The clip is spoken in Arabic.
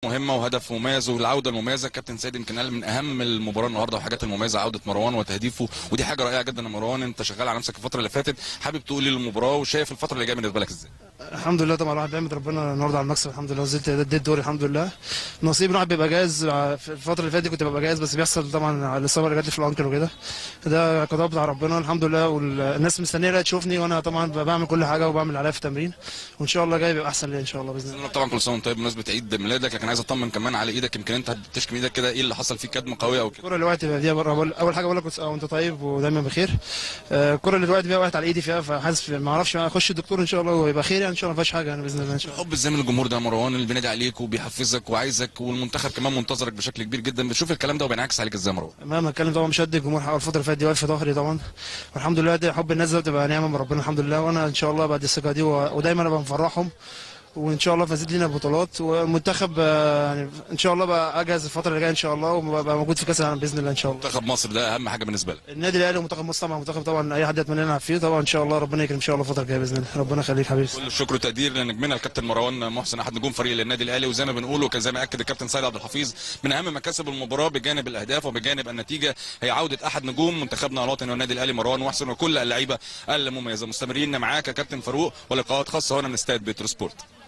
مهمه وهدف مميز والعوده المميزه. كابتن سيد يمكن قال من اهم المباراه النهارده وحاجات المميزه عوده مروان وتهديفه، ودي حاجه رائعه جدا يا مروان. انت شغال على نفسك الفتره اللي فاتت، حابب تقول لي المباراه وشايف الفتره اللي جايه بالنسبه لك ازاي؟ الحمد لله طبعا، الواحد بيحمد ربنا النهارده على المكسب. الحمد لله نزلت اديت الدوري الحمد لله. نصيب الواحد بيبقى جاهز. في الفتره اللي فاتت كنت ببقى جاهز، بس بيحصل طبعا الاصابه اللي جات لي في الانكل وكده. ده قضاء بتاع ربنا الحمد لله، والناس مستنيه تشوفني، وانا طبعا بعمل كل حاجه وبعمل اللي عليا في التمرين، وان شاء الله جاي بيبقى احسن ليا ان شاء الله باذن الله. طبعا كل سنه وانت طيب بمناسبه عيد ميلادك، لكن عايز اطمن كمان على ايدك. يمكن انت بتشكي ايدك كده، ايه اللي حصل فيك؟ كدمه قويه او كده؟ الكره اللي وقعت دي بره، اول حاجه بقول لك وانت طيب ودايما بخير. الكره اللي وقعت بيها وقعت على ايدي فيها، فحاسس ما اعرفش، اخش الدكتور ان شاء الله ويبقى خير يعني، ان شاء الله ما فيهاش حاجه يعني باذن الله ان شاء الله. حب ازاي من الجمهور ده يا مروان اللي بينادي عليك وبيحفزك وعايزك، والمنتخب كمان منتظرك بشكل كبير جدا، بتشوف الكلام ده وبينعكس عليك ازاي يا مروان؟ مهما اتكلم طبعا مش قد الجمهور. حق الفتره اللي فاتت دي واقف في ظهري طبعا، والحمد لله. ده حب الناس ده بتبقى نعمه من ربنا الحمد لله، وانا ان شاء الله بعد الثقه دي ودايما ابقى مفرحهم، وان شاء الله فازت لينا بطولات. والمنتخب يعني ان شاء الله بقى اجهز الفتره اللي جايه ان شاء الله، وبقى موجود في كاس العالم باذن الله ان شاء الله. منتخب مصر ده اهم حاجه بالنسبه لك. النادي الاهلي ومنتخب مصر طبعا، منتخب طبعا اي حد يتمنى يلعب فيه طبعا ان شاء الله. ربنا يكرم ان شاء الله الفتره الجايه باذن الله. ربنا يخليك حبيبي. كل الشكر والتقدير لنجمنا الكابتن مروان محسن، احد نجوم فريق النادي الاهلي، وزي ما بنقول وزي ما اكد الكابتن سيد عبد الحفيظ، من اهم مكاسب المباراه بجانب الاهداف وبجانب النتيجه هي عوده احد نجوم منتخبنا الوطني والنادي الاهلي مروان محسن وكل اللعيبه المميزه. مستمرين معاك يا كابتن فاروق ولقاءات خاصه هنا من استاد بتروسبورت.